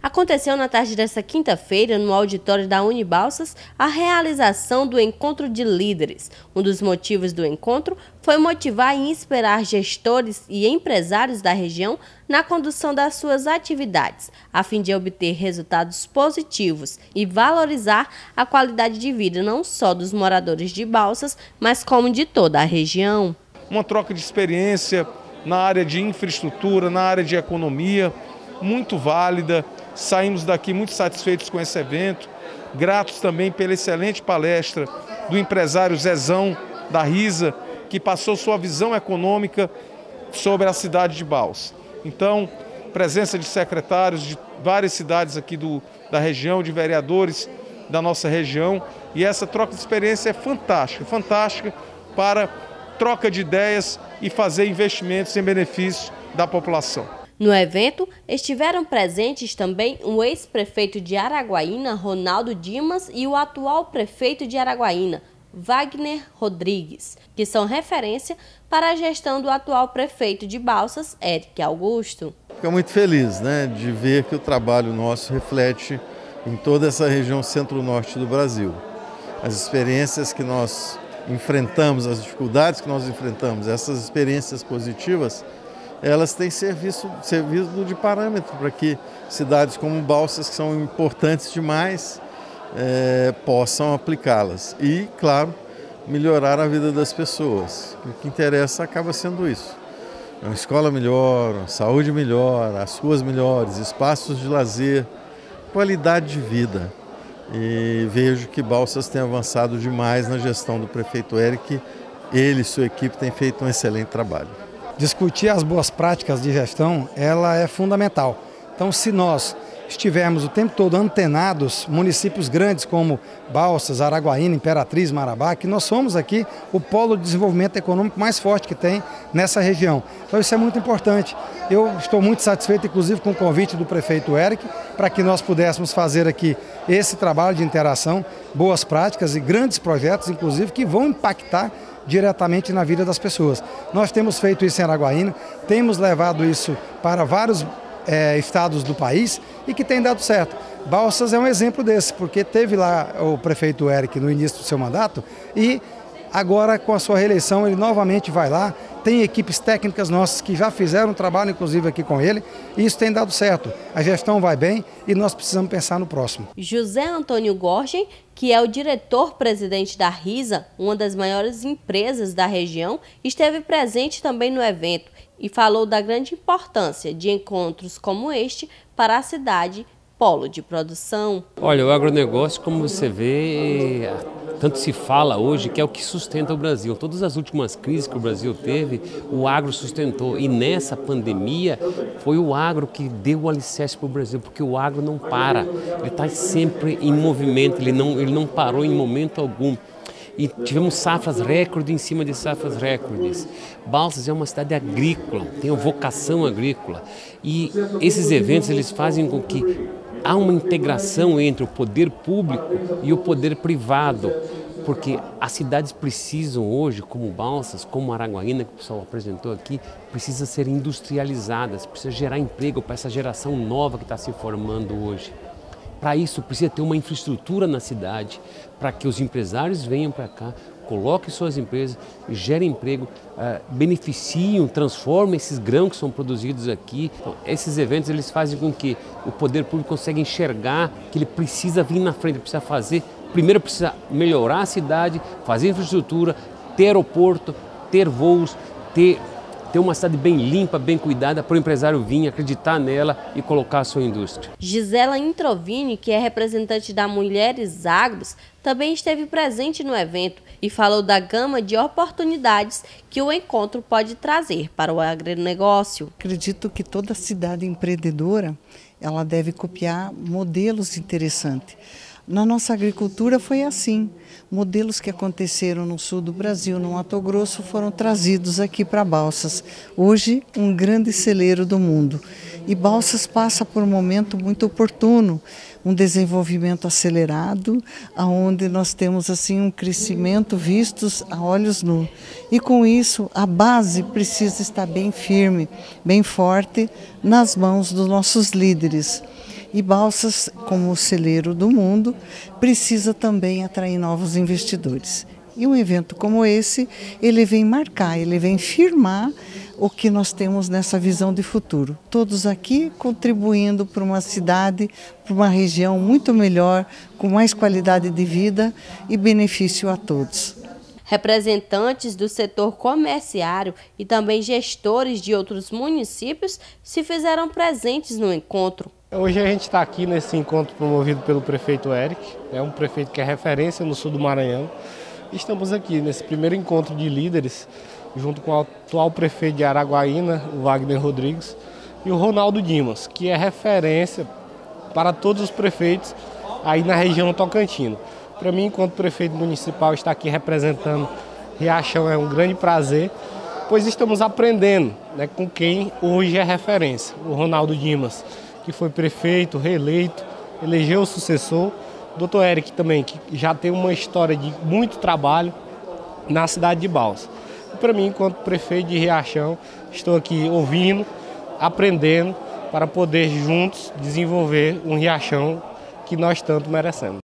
Aconteceu na tarde desta quinta-feira, no auditório da Unibalsas, a realização do Encontro de Líderes. Um dos motivos do encontro foi motivar e inspirar gestores e empresários da região na condução das suas atividades, a fim de obter resultados positivos e valorizar a qualidade de vida não só dos moradores de Balsas, mas como de toda a região. Uma troca de experiência na área de infraestrutura, na área de economia, muito válida. Saímos daqui muito satisfeitos com esse evento, gratos também pela excelente palestra do empresário Zezão da Risa, que passou sua visão econômica sobre a cidade de Balsas. Então, presença de secretários de várias cidades aqui da região, de vereadores da nossa região, e essa troca de experiência é fantástica para troca de ideias e fazer investimentos em benefício da população. No evento, estiveram presentes também o ex-prefeito de Araguaína, Ronaldo Dimas, e o atual prefeito de Araguaína, Wagner Rodrigues, que são referência para a gestão do atual prefeito de Balsas, Eric Augusto. Fico muito feliz, de ver que o trabalho nosso reflete em toda essa região centro-norte do Brasil. As experiências que nós enfrentamos, as dificuldades que nós enfrentamos, essas experiências positivas, elas têm servido de parâmetro para que cidades como Balsas, que são importantes demais, possam aplicá-las. E, claro, melhorar a vida das pessoas. O que interessa acaba sendo isso. Uma escola melhor, uma saúde melhor, as ruas melhores, espaços de lazer, qualidade de vida. E vejo que Balsas tem avançado demais na gestão do prefeito Eric. Ele e sua equipe têm feito um excelente trabalho. Discutir as boas práticas de gestão, ela é fundamental. Então, se nós estivermos o tempo todo antenados, municípios grandes como Balsas, Araguaína, Imperatriz, Marabá, que nós somos aqui o polo de desenvolvimento econômico mais forte que tem nessa região. Então isso é muito importante. Eu estou muito satisfeito, inclusive, com o convite do prefeito Eric, para que nós pudéssemos fazer aqui esse trabalho de interação, boas práticas e grandes projetos, inclusive, que vão impactar diretamente na vida das pessoas. Nós temos feito isso em Araguaína, temos levado isso para vários estados do país e que tem dado certo. Balsas é um exemplo desse, porque teve lá o prefeito Eric no início do seu mandato e agora com a sua reeleição ele novamente vai lá, tem equipes técnicas nossas que já fizeram um trabalho inclusive aqui com ele e isso tem dado certo. A gestão vai bem e nós precisamos pensar no próximo. José Antônio Gorgen, que é o diretor-presidente da Risa, uma das maiores empresas da região, esteve presente também no evento e falou da grande importância de encontros como este para a cidade, polo de produção. Olha, o agronegócio, como você vê, tanto se fala hoje que é o que sustenta o Brasil. Todas as últimas crises que o Brasil teve, o agro sustentou. E nessa pandemia foi o agro que deu o alicerce para o Brasil, porque o agro não para, ele está sempre em movimento, ele não parou em momento algum. E tivemos safras recorde em cima de safras recordes. Balsas é uma cidade agrícola, tem uma vocação agrícola. E esses eventos eles fazem com que há uma integração entre o poder público e o poder privado. Porque as cidades precisam hoje, como Balsas, como Araguaína, que o pessoal apresentou aqui, precisam ser industrializadas, precisa gerar emprego para essa geração nova que está se formando hoje. Para isso, precisa ter uma infraestrutura na cidade, para que os empresários venham para cá, coloquem suas empresas, gerem emprego, beneficiem, transformem esses grãos que são produzidos aqui. Então, esses eventos eles fazem com que o poder público consiga enxergar que ele precisa vir na frente, precisa fazer. Primeiro precisa melhorar a cidade, fazer infraestrutura, ter aeroporto, ter voos, ter uma cidade bem limpa, bem cuidada, para o empresário vir, acreditar nela e colocar a sua indústria. Gisela Introvini, que é representante da Mulheres Agros, também esteve presente no evento e falou da gama de oportunidades que o encontro pode trazer para o agronegócio. Acredito que toda cidade empreendedora ela deve copiar modelos interessantes. Na nossa agricultura foi assim. Modelos que aconteceram no sul do Brasil, no Mato Grosso, foram trazidos aqui para Balsas. Hoje, um grande celeiro do mundo. E Balsas passa por um momento muito oportuno, um desenvolvimento acelerado, onde nós temos assim um crescimento vistos a olhos nus. E com isso, a base precisa estar bem firme, bem forte nas mãos dos nossos líderes. E Balsas, como o celeiro do mundo, precisa também atrair novos investidores. E um evento como esse, ele vem marcar, ele vem firmar o que nós temos nessa visão de futuro. Todos aqui contribuindo para uma cidade, para uma região muito melhor, com mais qualidade de vida e benefício a todos. Representantes do setor comerciário e também gestores de outros municípios se fizeram presentes no encontro. Hoje a gente está aqui nesse encontro promovido pelo prefeito Eric, um prefeito que é referência no sul do Maranhão. Estamos aqui nesse primeiro encontro de líderes, junto com o atual prefeito de Araguaína, o Wagner Rodrigues, e o Ronaldo Dimas, que é referência para todos os prefeitos aí na região tocantina. Para mim, enquanto prefeito municipal, estar aqui representando Riachão é um grande prazer, pois estamos aprendendo com quem hoje é referência. O Ronaldo Dimas, que foi prefeito, reeleito, elegeu o sucessor. O Dr. Eric também, que já tem uma história de muito trabalho na cidade de Balsas. E para mim, enquanto prefeito de Riachão, estou aqui ouvindo, aprendendo, para poder juntos desenvolver um Riachão que nós tanto merecemos.